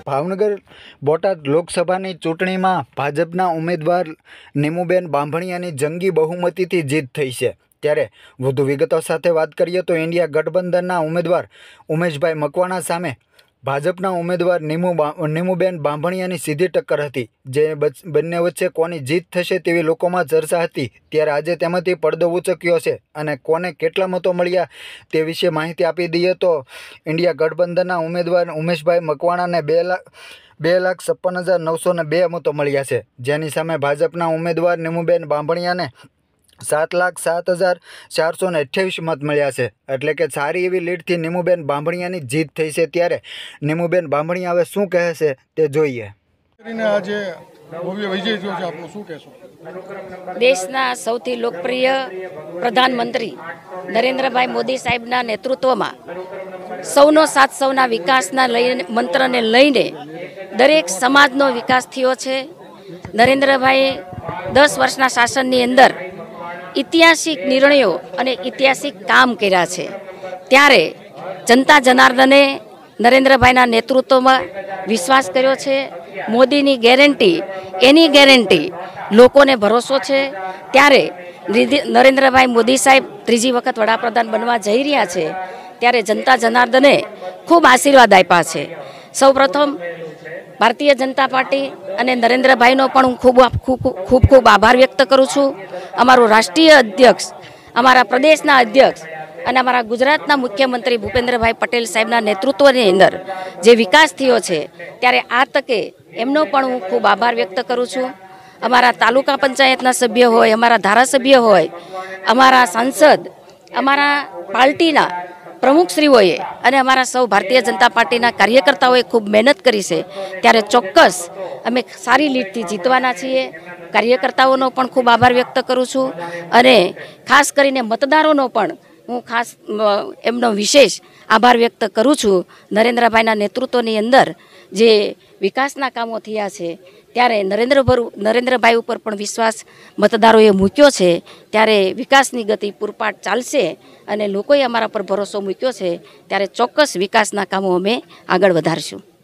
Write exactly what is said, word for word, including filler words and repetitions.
ભાવનગર બોટાદ લોકસભાની ચૂંટણીમાં ભાજપના ઉમેદવાર નીમુબેન બાંભણિયાની જંગી બહુમતીથી જીત થઈ છે। ત્યારે વધુ વિગતો સાથે વાત કરીએ તો ઇન્ડિયા ગઠબંધનના ઉમેદવાર ઉમેશભાઈ મકવાણા સામે ભાજપના ઉમેદવાર નીમુ નીમુબેન બાંભણિયાની સીધી ટક્કર હતી, જે બંને વચ્ચે કોની જીત થશે તેવી લોકોમાં ચર્ચા હતી। ત્યારે આજે તેમાંથી પડદો ઉચક્યો છે અને કોને કેટલા મતો મળ્યા તે વિશે માહિતી આપી દઈએ તો ઇન્ડિયા ગઠબંધનના ઉમેદવાર ઉમેશભાઈ મકવાણાને બે લાખ બે લાખ છપ્પન હજાર નવસો ને બે મતો મળ્યા છે, જેની સામે ભાજપના ઉમેદવાર નીમુબેન બાંભણિયાને સાત લાખ સાત હજાર ચારસો ને અઠ્યાવીસ મત મળ્યા છે। એટલે કે સારી એવી લીડથી નીમુબેન બાંભણિયાની જીત થઈ છે। ત્યારે નીમુબેન બાંભણિયા હવે શું કહે છે તે જોઈએ। આજે ભવ્ય વિજય થયો છે, આપનું શું કહેશો? દેશના સૌથી લોકપ્રિય પ્રધાનમંત્રી નરેન્દ્રભાઈ મોદી સાહેબના નેતૃત્વમાં સૌનો સાથ સૌના વિકાસના લઈને મંત્રને લઈને દરેક સમાજનો વિકાસ થયો છે। નરેન્દ્રભાઈ દસ વર્ષના શાસનની અંદર ઐતિહાસિક નિર્ણયો અને ઐતિહાસિક કામ કર્યા છે। ત્યારે જનતા જનાર્દને નરેન્દ્રભાઈના નેતૃત્વમાં વિશ્વાસ કર્યો છે। મોદીની ગેરંટી એની ગેરંટી લોકોને ભરોસો છે। ત્યારે નરેન્દ્રભાઈ મોદી સાહેબ ત્રીજી વખત વડાપ્રધાન બનવા જઈ રહ્યા છે, ત્યારે જનતા જનાર્દને ખૂબ આશીર્વાદ આપ્યા છે। સૌપ્રથમ ભારતીય જનતા પાર્ટી અને નરેન્દ્રભાઈનો પણ હું ખૂબ ખૂબ ખૂબ ખૂબ આભાર વ્યક્ત કરું છું। અમારું રાષ્ટ્રીય અધ્યક્ષ, અમારા પ્રદેશના અધ્યક્ષ અને અમારા ગુજરાતના મુખ્યમંત્રી ભૂપેન્દ્રભાઈ પટેલ સાહેબના નેતૃત્વની અંદર જે વિકાસ થયો છે, ત્યારે આ તકે એમનો પણ હું ખૂબ આભાર વ્યક્ત કરું છું। અમારા તાલુકા પંચાયતના સભ્ય હોય, અમારા ધારાસભ્ય હોય, અમારા સાંસદ, અમારા પાર્ટીના પ્રમુખશ્રીઓએ અને અમારા સૌ ભારતીય જનતા પાર્ટીના કાર્યકર્તાઓએ ખૂબ મહેનત કરી છે। ત્યારે ચોક્કસ અમે સારી લીડથી જીતવાના છીએ। કાર્યકર્તાઓનો પણ ખૂબ આભાર વ્યક્ત કરું છું અને ખાસ કરીને મતદારોનો પણ હું ખાસ એમનો વિશેષ આભાર વ્યક્ત કરું છું। નરેન્દ્રભાઈના નેતૃત્વની અંદર જે વિકાસના કામો થયા છે, ત્યારે નરેન્દ્રભાઈ નરેન્દ્રભાઈ ઉપર પણ વિશ્વાસ મતદારોએ મૂક્યો છે। ત્યારે વિકાસની ગતિ પૂરપાટ ચાલશે અને લોકોએ અમારા પર ભરોસો મૂક્યો છે, ત્યારે ચોક્કસ વિકાસના કામો અમે આગળ વધારશું।